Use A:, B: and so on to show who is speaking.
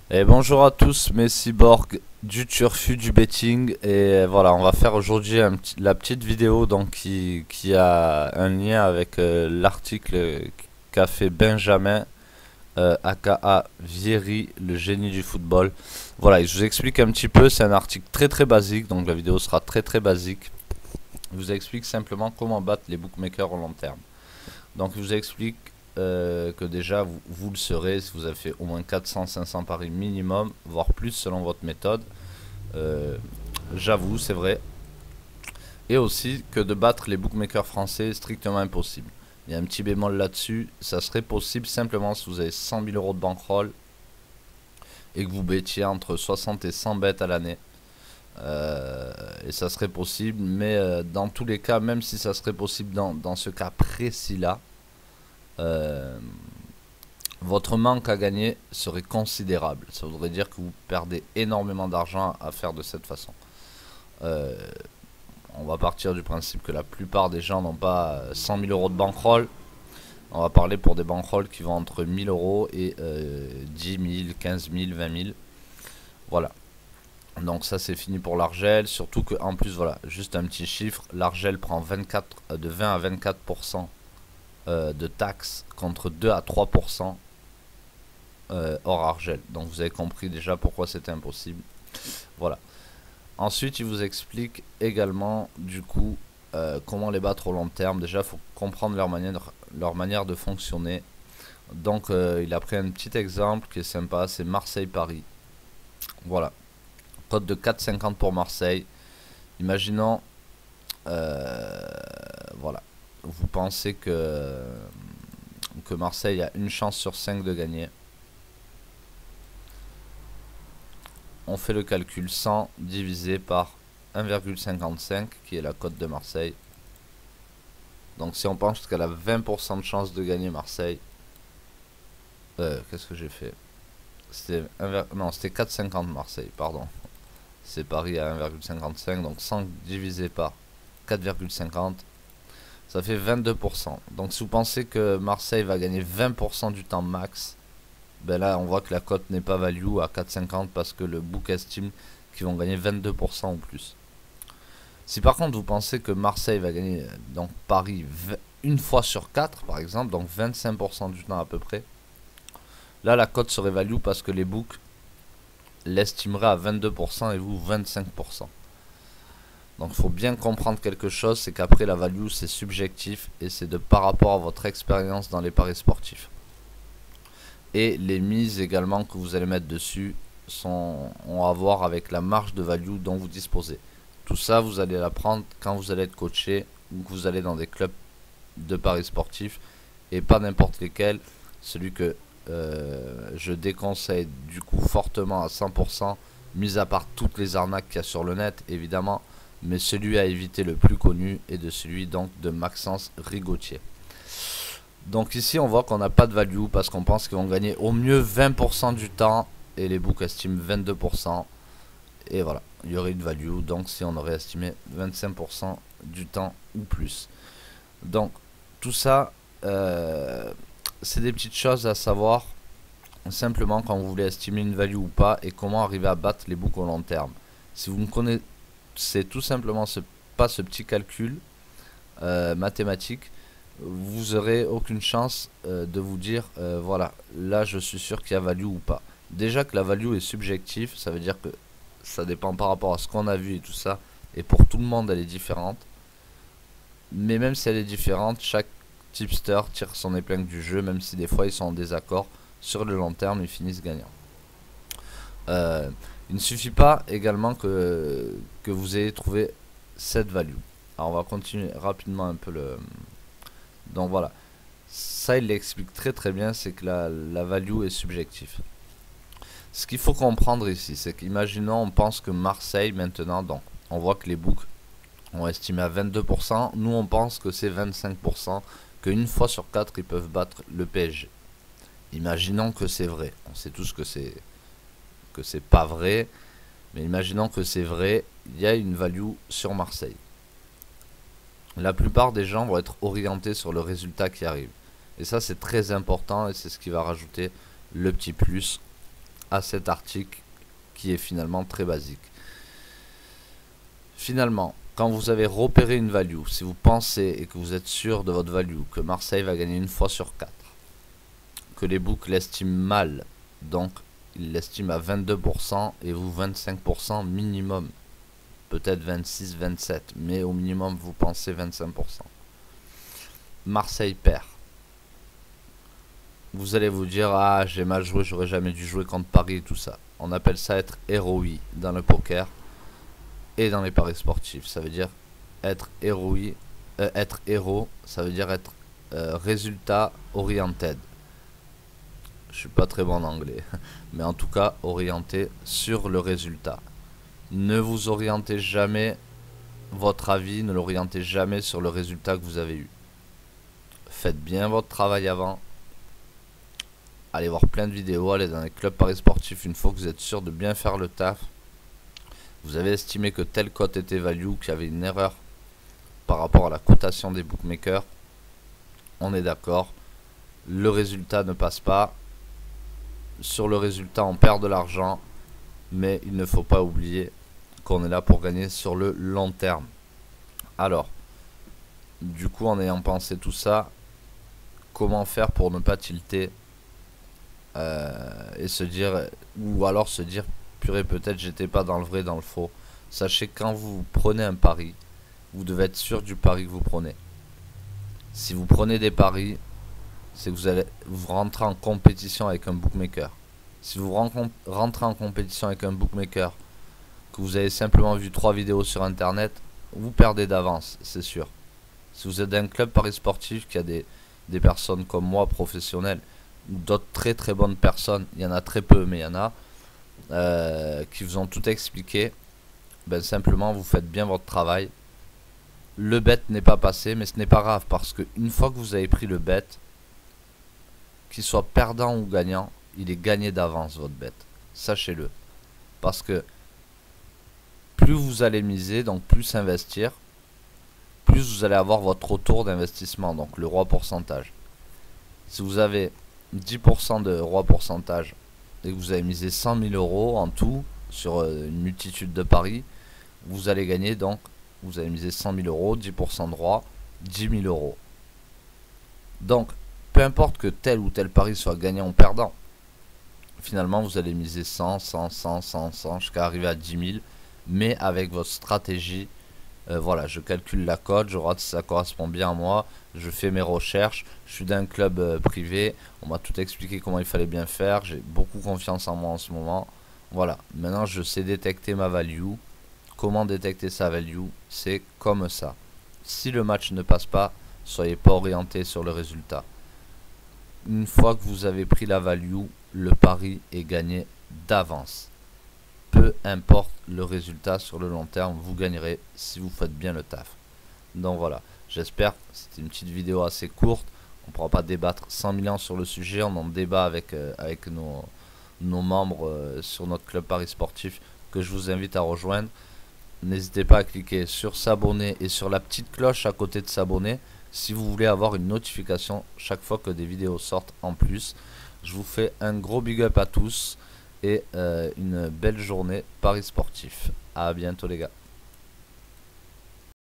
A: Et bonjour à tous, mes cyborgs du turfu du betting. Et voilà, on va faire aujourd'hui la petite vidéo donc qui a un lien avec l'article qu'a fait Benjamin, aka Vieri, le génie du football. Voilà, et je vous explique un petit peu, c'est un article très très basique, donc la vidéo sera très très basique. Il vous explique simplement comment battre les bookmakers au long terme. Donc il vous explique que déjà vous le serez si vous avez fait au moins 400-500 paris minimum, voire plus selon votre méthode. Euh, J'avoue, c'est vrai. Et aussi que de battre les bookmakers français est strictement impossible. Il y a un petit bémol là-dessus, ça serait possible simplement si vous avez 100 000 euros de bankroll et que vous bettiez entre 60 et 100 bêtes à l'année. Et ça serait possible, mais dans tous les cas, même si ça serait possible dans ce cas précis-là, euh, votre manque à gagner serait considérable. Ça voudrait dire que vous perdez énormément d'argent à faire de cette façon. Euh, on va partir du principe que la plupart des gens n'ont pas 100 000 euros de bankroll. On va parler pour des bankrolls qui vont entre 1000 euros et 10 000, 15 000, 20 000. Voilà. Donc ça c'est fini pour l'Argel. Surtout que en plus, voilà, juste un petit chiffre, l'Argel prend de 20 à 24% de taxes contre 2 à 3% hors Argel. Donc vous avez compris déjà pourquoi c'était impossible. Voilà. Ensuite, il vous explique également du coup comment les battre au long terme. Déjà, il faut comprendre leur manière de fonctionner. Donc il a pris un petit exemple qui est sympa, c'est Marseille-Paris. Voilà. Cote de 4,50 pour Marseille. Imaginons, voilà, vous pensez que Marseille a une chance sur 5 de gagner. On fait le calcul 100 divisé par 1,55 qui est la cote de Marseille. Donc si on pense qu'elle a 20% de chance de gagner Marseille, qu'est-ce que j'ai fait? Non, c'était 4,50 Marseille, pardon. C'est Paris à 1,55, donc 100 divisé par 4,50, ça fait 22%. Donc si vous pensez que Marseille va gagner 20% du temps max, ben là on voit que la cote n'est pas value à 4,50 parce que le book estime qu'ils vont gagner 22% ou plus. Si par contre vous pensez que Marseille va gagner donc Paris une fois sur 4 par exemple, donc 25% du temps à peu près, là la cote serait value parce que les books l'estimeraient à 22% et vous 25%. Donc il faut bien comprendre quelque chose, c'est qu'après la value c'est subjectif et c'est de par rapport à votre expérience dans les paris sportifs. Et les mises également que vous allez mettre dessus ont à voir avec la marge de value dont vous disposez. Tout ça vous allez l'apprendre quand vous allez être coaché ou que vous allez dans des clubs de paris sportifs et pas n'importe lesquels. Celui que je déconseille du coup fortement à 100%, mis à part toutes les arnaques qu'il y a sur le net évidemment, mais celui à éviter le plus connu est de celui donc de Maxence Rigotier. Donc ici on voit qu'on n'a pas de value parce qu'on pense qu'ils vont gagner au mieux 20% du temps et les books estiment 22%. Et voilà, il y aurait une value donc si on aurait estimé 25% du temps ou plus. Donc tout ça c'est des petites choses à savoir simplement quand vous voulez estimer une value ou pas et comment arriver à battre les books au long terme. Si vous ne connaissez tout simplement pas ce petit calcul mathématique, vous aurez aucune chance de vous dire voilà, là je suis sûr qu'il y a value ou pas. Déjà que la value est subjective, ça veut dire que ça dépend par rapport à ce qu'on a vu et tout ça, et pour tout le monde elle est différente. Mais même si elle est différente, chaque tipster tire son épingle du jeu, même si des fois ils sont en désaccord. Sur le long terme, ils finissent gagnants. Euh, il ne suffit pas également que vous ayez trouvé cette value. Alors on va continuer rapidement un peu le... Donc voilà, ça il l'explique très très bien, c'est que la value est subjective. Ce qu'il faut comprendre ici, c'est qu'imaginons on pense que Marseille maintenant, donc on voit que les books ont estimé à 22%, nous on pense que c'est 25%, qu'une fois sur 4 ils peuvent battre le PSG. Imaginons que c'est vrai, on sait tous que c'est pas vrai, mais imaginons que c'est vrai, il y a une value sur Marseille. La plupart des gens vont être orientés sur le résultat qui arrive. Et ça c'est très important et c'est ce qui va rajouter le petit plus à cet article qui est finalement très basique. Finalement, quand vous avez repéré une value, si vous pensez et que vous êtes sûr de votre value, que Marseille va gagner une fois sur 4, que les books l'estiment mal, donc ils l'estiment à 22% et vous 25% minimum, peut-être 26, 27, mais au minimum vous pensez 25%. Marseille perd. Vous allez vous dire, ah j'ai mal joué, j'aurais jamais dû jouer contre Paris et tout ça. On appelle ça être héroï dans le poker et dans les paris sportifs. Ça veut dire être héroï, être héros, ça veut dire être résultat oriented. Je suis pas très bon en anglais, mais en tout cas orienté sur le résultat. Ne vous orientez jamais, votre avis, ne l'orientez jamais sur le résultat que vous avez eu. Faites bien votre travail avant. Allez voir plein de vidéos, allez dans les clubs paris sportifs une fois que vous êtes sûr de bien faire le taf. Vous avez estimé que telle cote était value, qu'il y avait une erreur par rapport à la cotation des bookmakers. On est d'accord. Le résultat ne passe pas. Sur le résultat, on perd de l'argent. Mais il ne faut pas oublier qu'on est là pour gagner sur le long terme. Alors, du coup, en ayant pensé tout ça, comment faire pour ne pas tilter et se dire, ou alors se dire, purée, peut-être j'étais pas dans le vrai, dans le faux. Sachez que quand vous prenez un pari, vous devez être sûr du pari que vous prenez. Si vous prenez des paris, c'est que vous rentrez en compétition avec un bookmaker. Si vous rentrez en compétition avec un bookmaker, que vous avez simplement vu 3 vidéos sur internet, vous perdez d'avance, c'est sûr. Si vous êtes dans un club paris sportif qui a des personnes comme moi, professionnelles, ou d'autres très très bonnes personnes, il y en a très peu, mais il y en a, qui vous ont tout expliqué, ben simplement vous faites bien votre travail. Le bet n'est pas passé, mais ce n'est pas grave, parce que une fois que vous avez pris le bet, qu'il soit perdant ou gagnant, il est gagné d'avance votre bet. Sachez-le. Parce que plus vous allez miser, donc plus investir, plus vous allez avoir votre retour d'investissement, donc le roi pourcentage. Si vous avez 10% de roi pourcentage et que vous avez misé 100 000 euros en tout sur une multitude de paris, vous allez gagner, donc vous avez misé 100 000 euros, 10% de roi, 10 000 euros. Donc, peu importe que tel ou tel pari soit gagnant ou perdant, finalement vous allez miser 100, 100, 100, 100, 100 jusqu'à arriver à 10 000, mais avec votre stratégie. Voilà, je calcule la cote, je regarde si ça correspond bien à moi, je fais mes recherches, je suis d'un club privé, on m'a tout expliqué comment il fallait bien faire, j'ai beaucoup confiance en moi en ce moment. Voilà, maintenant je sais détecter ma value. Comment détecter sa value? C'est comme ça. Si le match ne passe pas, soyez pas orienté sur le résultat. Une fois que vous avez pris la value, le pari est gagné d'avance. Peu importe le résultat sur le long terme, vous gagnerez si vous faites bien le taf. Donc voilà, j'espère que c'était une petite vidéo assez courte. On ne pourra pas débattre 100 000 ans sur le sujet, on en débat avec nos membres sur notre club Paris Sportif que je vous invite à rejoindre. N'hésitez pas à cliquer sur s'abonner et sur la petite cloche à côté de s'abonner si vous voulez avoir une notification chaque fois que des vidéos sortent en plus. Je vous fais un gros big up à tous et une belle journée Paris Sportif. À bientôt les gars.